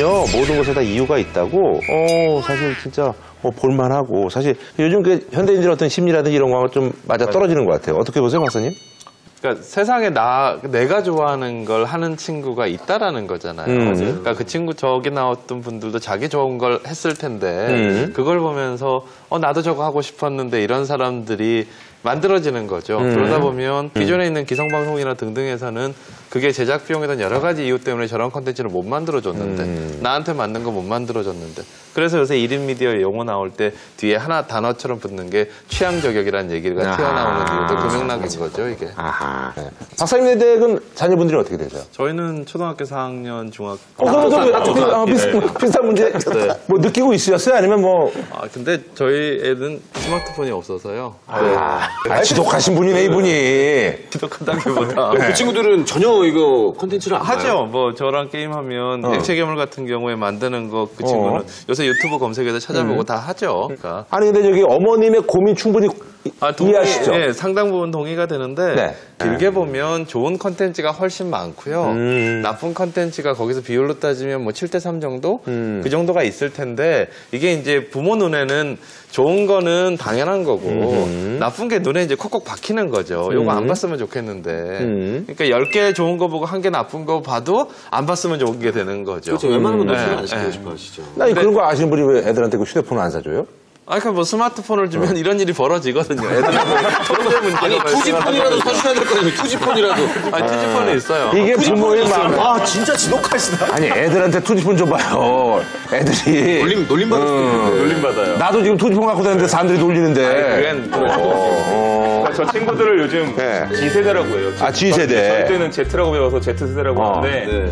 보면요, 모든 것에 다 이유가 있다고, 사실 진짜 볼만하고, 사실 요즘 그 현대인들의 어떤 심리라든지 이런 거하고 좀 맞아 떨어지는 것 같아요. 어떻게 보세요, 박사님? 그러니까 세상에 내가 좋아하는 걸 하는 친구가 있다라는 거잖아요. 그러니까 그 친구 저기 나왔던 분들도 자기 좋은 걸 했을 텐데 그걸 보면서 나도 저거 하고 싶었는데 이런 사람들이 만들어지는 거죠. 그러다 보면 기존에 있는 기성방송이나 등등에서는 그게 제작 비용이든 여러 가지 이유 때문에 저런 콘텐츠를 못 만들어줬는데 나한테 맞는 거 못 만들어줬는데 그래서 요새 1인 미디어 용어 나올 때 뒤에 하나 단어처럼 붙는 게 취향 저격이라는 얘기가 튀어나오는 이유도 그 맥락인 거죠, 이게. 아하. 네. 박사님의 댁은 자녀분들이 어떻게 되죠? 저희는 초등학교 4학년, 중학교. 비슷한 문제 뭐 느끼고 있으셨어요? 아니면 뭐? 근데 저희 애는 스마트폰이 없어서요. 지독하신 분이네, 이분이. 지독하다기보다. 그 친구들은 전혀 이거 콘텐츠를 안 봐요? 하죠. 뭐 저랑 게임하면 액체 괴물 같은 경우에 만드는 거 그 친구는 요새 유튜브 검색해서 찾아보고 다 하죠. 그러니까. 아니 근데 저기 어머님의 고민 충분히 이해하시죠? 예, 상당 부분 동의가 되는데 네. 길게 보면 좋은 콘텐츠가 훨씬 많고요. 나쁜 콘텐츠가 거기서 비율로 따지면 뭐 7대3 정도? 그 정도가 있을 텐데 이게 이제 부모 눈에는 좋은 거는 당연한 거고 나쁜 게 눈에 이제 콕콕 박히는 거죠. 요거 안 봤으면 좋겠는데. 그러니까 10개 좋은 거 보고 1개 나쁜 거 봐도 안 봤으면 좋은 게 되는 거죠. 그렇죠. 웬만하면 노출을 안 시키고 싶어 하시죠. 아니 그런 거 아시는 분이 왜 애들한테 그 휴대폰을 안 사줘요? 그러니까 뭐 스마트폰을 주면 이런 일이 벌어지거든요. 애들한테 문제가 아니 투지폰이라도 사주셔야 될 거 아니에요. 투지폰이라도. 투지폰이 있어요. 이게 부모의 마음. 진짜 지독하시다. 아니 애들한테 투지폰 줘봐요. 애들이 놀림받을 수도 있는데. 놀림받아요. 나도 지금 투지폰 갖고 다니는데 사람들이 놀리는데. 그러니까 저 친구들을 요즘 G세대라고 해요. G세대. 저희 때는 Z라고 배워서 Z세대라고 하는데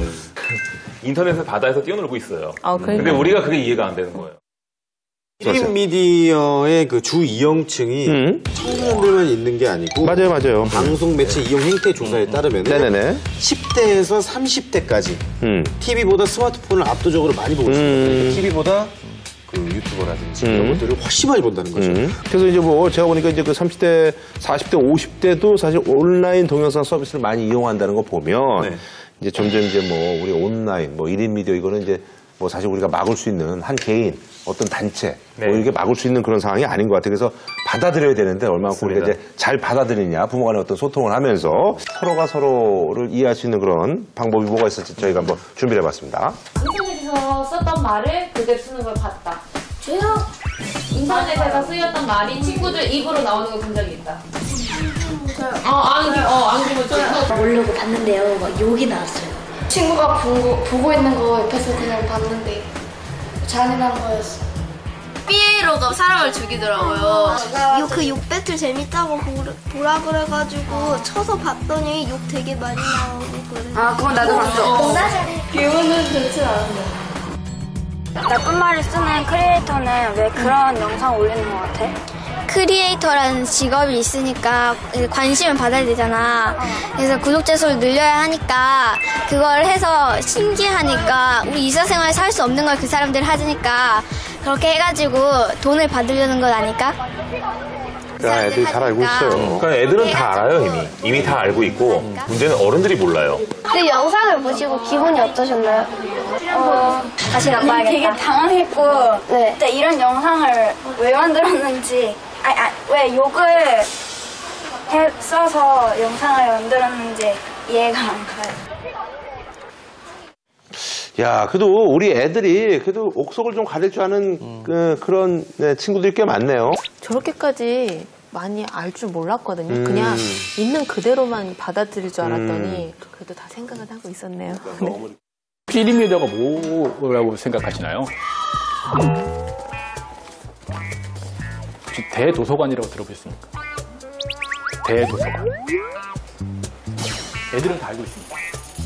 인터넷에 바다에서 뛰어놀고 있어요. 근데 우리가 그게 이해가 안 되는 거예요. 1인 미디어의 그 주 이용층이 청소년들만 있는 게 아니고 맞아요. 방송 매체 이용 행태 조사에 따르면 10대에서 30대까지 TV보다 스마트폰을 압도적으로 많이 보고 있습니다. TV보다 그 유튜버라든지 이런 것들을 훨씬 많이 본다는 거죠. 그래서 이제 뭐 제가 보니까 이제 그 30대, 40대, 50대도 사실 온라인 동영상 서비스를 많이 이용한다는 거 보면 이제 점점 이제 뭐 우리 온라인, 뭐 1인 미디어 이거는 이제 뭐 사실 우리가 막을 수 있는 한 개인, 어떤 단체, 뭐 이렇게 막을 수 있는 그런 상황이 아닌 것 같아요. 그래서 받아들여야 되는데 얼마만큼 우리가 이제 잘 받아들이냐, 부모 간의 어떤 소통을 하면서 서로가 서로를 이해할 수 있는 그런 방법이 뭐가 있을지 저희가 한번 준비를 해봤습니다. 인터넷에서 썼던 말을 그대로 쓰는 걸 봤다. 저요? 인터넷에서 쓰였던 말이 친구들 입으로 나오는 걸 본 적이 있다. 안기고 저요. 모르고 봤는데요. 막 욕이 나왔어요. 친구가 보고 있는 거 옆에서 그냥 봤는데 잔인한 거였어. 삐에로가 사람을 죽이더라고요. 그 욕 배틀 재밌다고 보라 그래가지고 쳐서 봤더니 욕 되게 많이 나오고 그래. 그건 나도 봤어. 기분은 좋지 않은데. 나쁜 말을 쓰는 크리에이터는 왜 그런 영상 올리는 것 같아? 크리에이터라는 직업이 있으니까 관심을 받아야 되잖아. 그래서 구독자 수를 늘려야 하니까 그걸 해서 신기하니까 우리 일상생활에서 할 수 없는 걸 그 사람들이 하니까 그렇게 해가지고 돈을 받으려는 건 아닐까? 그러니까 애들이 잘 알고 있어요. 그러니까 애들은 다 알아요, 이미 다 알고 있고 문제는 어른들이 몰라요. 그 영상을 보시고 기분이 어떠셨나요? 다시 안 봐야겠다. 되게 당황했고 진짜 이런 영상을 왜 만들었는지 왜 욕을 써서 영상을 만들었는지 이해가 안 가요. 야, 그래도 우리 애들이 그래도 옥석을 좀 가릴 줄 아는 그런 친구들이 꽤 많네요. 저렇게까지 많이 알 줄 몰랐거든요. 그냥 있는 그대로만 받아들일 줄 알았더니 그래도 다 생각은 하고 있었네요. 네. 1인 미디어가 뭐라고 생각하시나요? 혹시 대도서관이라고 들어보셨습니까? 대도서관. 애들은 다 알고 있습니다.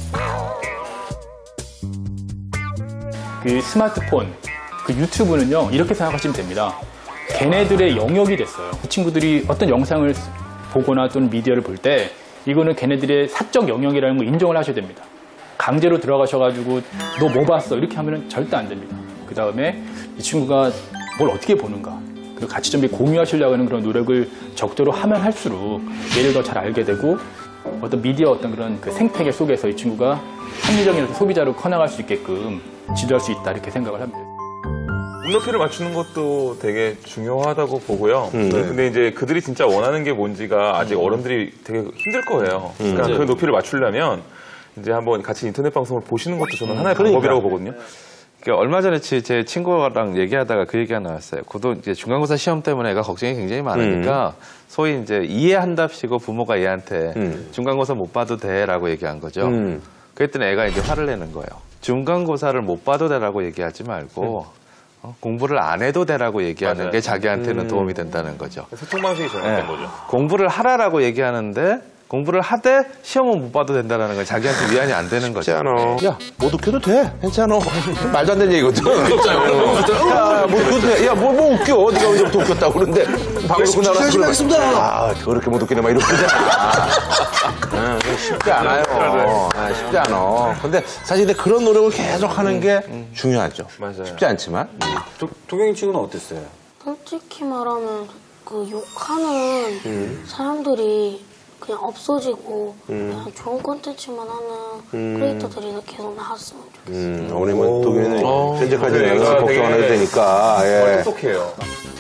그 스마트폰, 그 유튜브는요, 이렇게 생각하시면 됩니다. 걔네들의 영역이 됐어요. 그 친구들이 어떤 영상을 보거나 또는 미디어를 볼 때 이거는 걔네들의 사적 영역이라는 걸 인정을 하셔야 됩니다. 강제로 들어가셔가지고 너 뭐 봤어? 이렇게 하면 절대 안 됩니다. 그 다음에 이 친구가 뭘 어떻게 보는가 그리고 같이 좀 공유하시려고 하는 그런 노력을 적절히 하면 할수록 얘를 더 잘 알게 되고 어떤 미디어 어떤 그런 그 생태계 속에서 이 친구가 합리적인 어떤 소비자로 커나갈 수 있게끔 지도할 수 있다 이렇게 생각을 합니다. 눈높이를 맞추는 것도 되게 중요하다고 보고요. 근데 이제 그들이 진짜 원하는 게 뭔지가 아직 어른들이 되게 힘들 거예요. 그러니까 그 높이를 맞추려면 이제 한번 같이 인터넷 방송을 보시는 것도 저는 하나의 방법이라고 보거든요. 그러니까 얼마 전에 제 친구랑 얘기하다가 그 얘기가 나왔어요. 그도 이제 중간고사 시험 때문에 애가 걱정이 굉장히 많으니까 소위 이제 이해한답시고 부모가 얘한테 중간고사 못 봐도 돼라고 얘기한 거죠. 그랬더니 애가 이제 화를 내는 거예요. 중간고사를 못 봐도 돼라고 얘기하지 말고 공부를 안 해도 돼라고 얘기하는 맞아요. 게 자기한테는 도움이 된다는 거죠. 소통 방식이 잘못된 거죠. 공부를 하라라고 얘기하는데 공부를 하되 시험은 못 봐도 된다는 건 자기한테 위안이 안 되는 거죠. 괜찮아. 야, 못 웃겨도 돼. 괜찮아. 말도 안 되는 얘기거든. 야, 못 웃겨도 돼. 야, 뭐 웃겨. 네가 언제부터 웃겼다고 그러는데. 방금 끝나고 나서 아, 그렇게 못 웃기네. 막 이러고 그러잖아. 쉽지 않아요. 쉽지 않아. 근데 사실 근데 그런 노력을 계속 하는 게 중요하죠. 맞아요. 쉽지 않지만. 동영이 친구는 어땠어요? 솔직히 말하면 그 욕하는 사람들이 그냥 없어지고 그냥 좋은 콘텐츠만 하는 크리에이터들이 계속 나왔으면 좋겠어요. 어머님은 동현은 현재까지 걱정 안 해도 되니까. 예. 똑똑해요.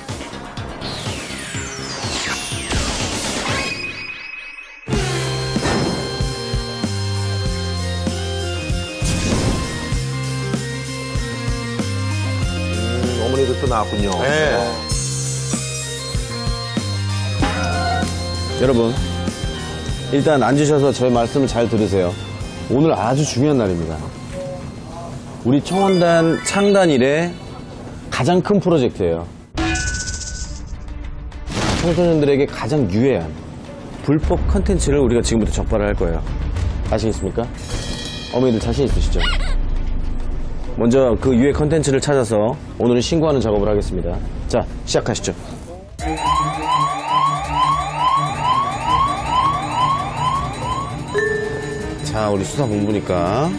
어머니도 또 나왔군요. 네. 여러분, 일단 앉으셔서 저의 말씀을 잘 들으세요. 오늘 아주 중요한 날입니다. 우리 청원단 창단 이래 가장 큰 프로젝트예요. 청소년들에게 가장 유해한 불법 컨텐츠를 우리가 지금부터 적발을 할 거예요. 아시겠습니까? 어머니들 자신 있으시죠? 먼저 그 유해 컨텐츠를 찾아서 오늘은 신고하는 작업을 하겠습니다. 자, 시작하시죠. 자, 우리 수사본부니까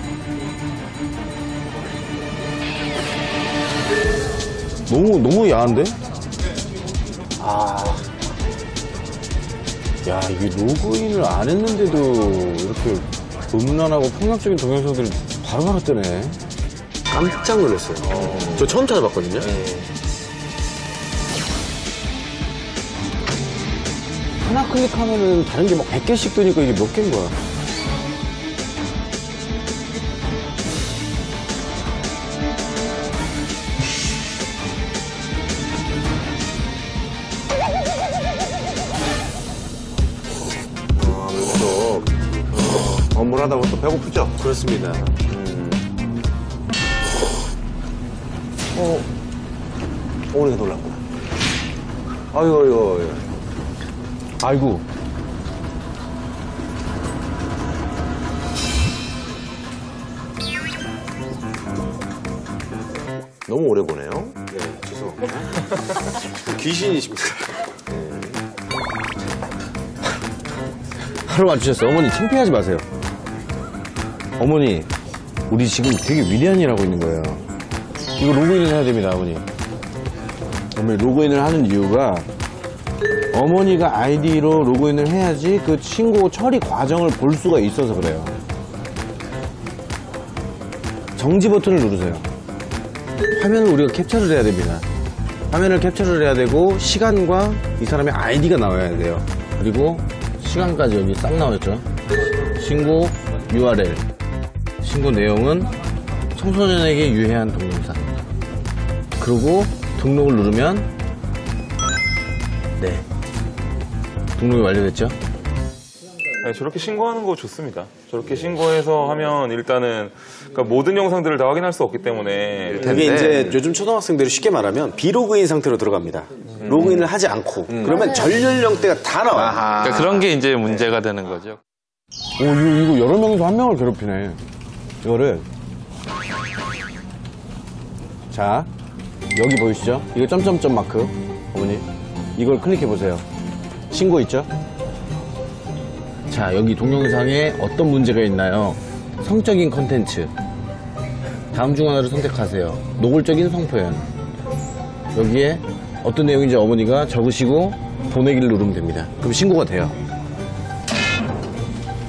너무 야한데? 야, 이게 로그인을 안 했는데도 이렇게 음란하고 폭력적인 동영상들 바로바로 뜨네. 깜짝 놀랐어요. 저 처음 찾아봤거든요. 하나 클릭하면은 다른 게 막 100개씩 뜨니까 이게 몇 개인 거야? 업무를 하다 보면 또 배고프죠? 그렇습니다. 어머니가 놀랐구나. 아이고. 아이고. 너무 오래 보네요. 네, 죄송합니다. 귀신이십니다. 하루 맞추셨어요. 어머니 창피하지 마세요. 어머니, 우리 지금 되게 위대한 일 하고 있는 거예요. 이거 로그인을 해야 됩니다, 어머니. 어머니, 로그인을 하는 이유가 어머니가 아이디로 로그인을 해야지 그 신고 처리 과정을 볼 수가 있어서 그래요. 정지 버튼을 누르세요. 화면을 우리가 캡처를 해야 됩니다. 화면을 캡처를 해야 되고 시간과 이 사람의 아이디가 나와야 돼요. 그리고 시간까지 여기 싹 나와있죠. 신고 URL. 신고 내용은 청소년에게 유해한 동영상. 그리고 등록을 누르면 네. 등록이 완료됐죠? 네, 저렇게 신고하는 거 좋습니다. 저렇게 신고해서 하면 일단은 그러니까 모든 영상들을 다 확인할 수 없기 때문에 그게 이제 요즘 초등학생들이 쉽게 말하면 비로그인 상태로 들어갑니다. 로그인을 하지 않고 그러면 전 연령대가 다 나와요. 그러니까 그런 게 이제 문제가 되는 거죠. 오, 이거 여러 명이서 한 명을 괴롭히네. 이거를. 자, 여기 보이시죠? 이거 점점점 마크. 어머니. 이걸 클릭해보세요. 신고 있죠? 자, 여기 동영상에 어떤 문제가 있나요? 성적인 컨텐츠. 다음 중 하나를 선택하세요. 노골적인 성표현. 여기에 어떤 내용인지 어머니가 적으시고 보내기를 누르면 됩니다. 그럼 신고가 돼요.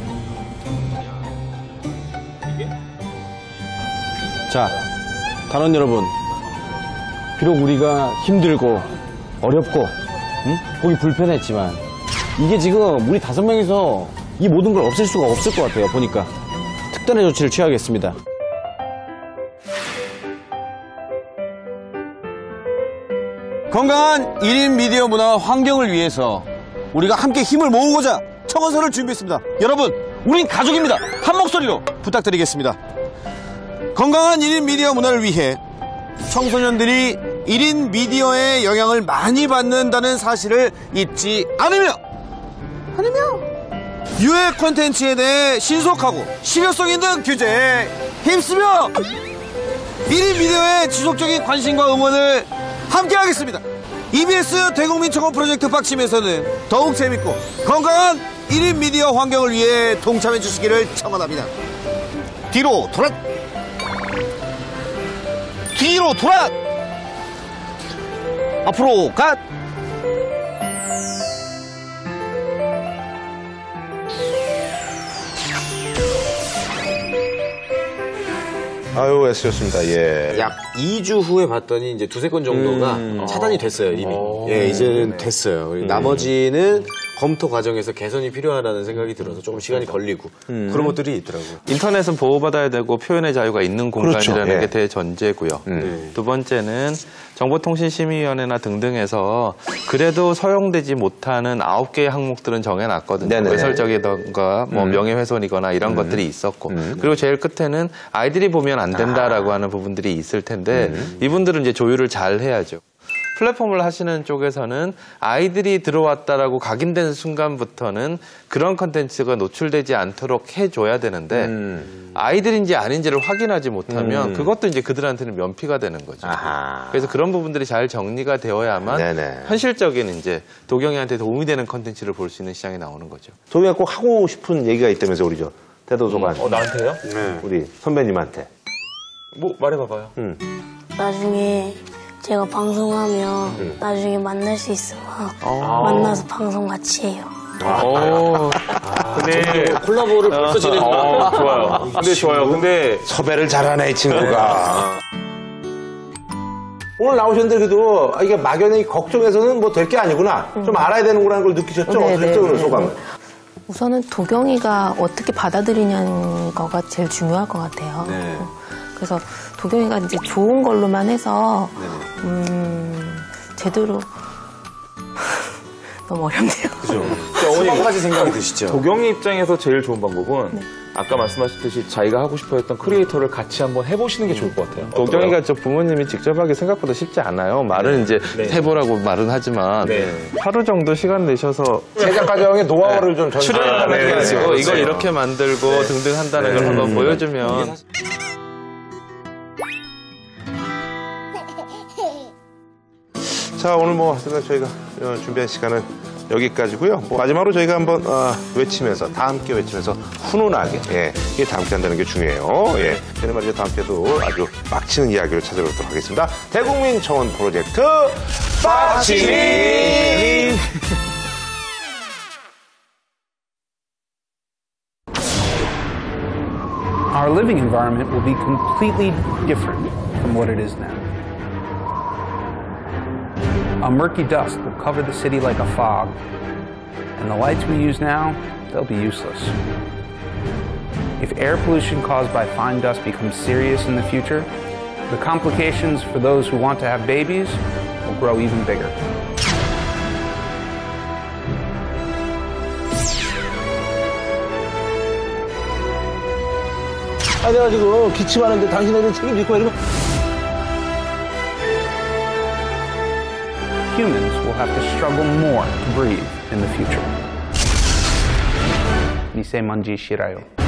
자, 단원 여러분. 비록 우리가 힘들고 어렵고 보기 불편했지만 이게 지금 우리 5명이서 이 모든 걸 없앨 수가 없을 것 같아요. 보니까 특단의 조치를 취하겠습니다. 건강한 1인 미디어 문화 환경을 위해서 우리가 함께 힘을 모으고자 청원서를 준비했습니다. 여러분, 우린 가족입니다. 한 목소리로 부탁드리겠습니다. 건강한 1인 미디어 문화를 위해 청소년들이 1인 미디어의 영향을 많이 받는다는 사실을 잊지 않으며 유해 콘텐츠에 대해 신속하고 실효성 있는 규제에 힘쓰며 1인 미디어의 지속적인 관심과 응원을 함께 하겠습니다. EBS 대국민 청원 프로젝트 빡침에서는 더욱 재밌고 건강한 1인 미디어 환경을 위해 동참해 주시기를 청원합니다. 뒤로 돌아! 뒤로 돌아! 앞으로 가! 아유, 애쓰셨습니다. 예. 약 2주 후에 봤더니 이제 2-3건 정도가 차단이 됐어요, 이미. 예, 이제는 됐어요. 나머지는 검토 과정에서 개선이 필요하다는 생각이 들어서 조금 시간이 걸리고 그런 것들이 있더라고요. 인터넷은 보호받아야 되고 표현의 자유가 있는 공간이라는 그렇죠. 게 대전제고요. 두 번째는 정보통신심의위원회나 등등에서 그래도 서용되지 못하는 9개의 항목들은 정해놨거든요. 네네. 외설적이던가 뭐 명예훼손이거나 이런 것들이 있었고 그리고 제일 끝에는 아이들이 보면 안 된다라고 하는 부분들이 있을 텐데 이분들은 이제 조율을 잘 해야죠. 플랫폼을 하시는 쪽에서는 아이들이 들어왔다라고 각인된 순간부터는 그런 컨텐츠가 노출되지 않도록 해줘야 되는데 아이들인지 아닌지를 확인하지 못하면 그것도 이제 그들한테는 면피가 되는 거죠. 아하. 그래서 그런 부분들이 잘 정리가 되어야만 네네. 현실적인 이제 도경이한테 도움이 되는 컨텐츠를 볼 수 있는 시장이 나오는 거죠. 도경이가 꼭 하고 싶은 얘기가 있다면서 우리 저 대도서관. 나한테요? 네. 우리 선배님한테. 뭐 말해봐봐요. 나중에 제가 방송하면 나중에 만날 수 있으면 만나서 방송 같이 해요. 근데 콜라보를 벌써 진행하고 좋아요. 근데 좋아요. 근데 섭외를 잘하네, 이 친구가. 오늘 나오셨는데 그래도 이게 막연히 걱정해서는 뭐 될 게 아니구나. 좀 알아야 되는구나는 걸 느끼셨죠? 어떻게 소감은? 우선은 도경이가 어떻게 받아들이냐는 거가 제일 중요할 것 같아요. 네. 그래서 도경이가 이제 좋은 걸로만 해서 제대로 너무 어렵네요. 그죠. 수박까지 생각이 드시죠? 도경이 입장에서 제일 좋은 방법은 아까 말씀하셨듯이 자기가 하고 싶어 했던 크리에이터를 같이 한번 해보시는 게 좋을 것 같아요. 도경이가 저 부모님이 직접 하기 생각보다 쉽지 않아요. 말은 이제 해보라고 말은 하지만 하루 정도 시간 내셔서 제작 과정의 노하우를 좀 출연하는 거 이거 이렇게 만들고 등등 한다는 걸 한번 보여주면 자, 오늘 뭐 저희가 준비한 시간은 여기까지고요. 뭐 마지막으로 저희가 한번 외치면서 다 함께 외치면서 훈훈하게 이게 다 함께 한다는 게 중요해요. 예. 저는 말이죠 다음 주에도 아주 빡치는 이야기를 찾아뵙도록 하겠습니다. 대국민 청원 프로젝트 빡치기. Our living environment will be completely different from what it is now. A murky dust will cover the city like a fog, and the lights we use now, they'll be useless. If air pollution caused by fine dust becomes serious in the future, the complications for those who want to have babies will grow even bigger. 내가 지금 기침하는데 당신애들 책임질 거야 이러면 Humans will have to struggle more to breathe in the future. Nisei manji shirayo.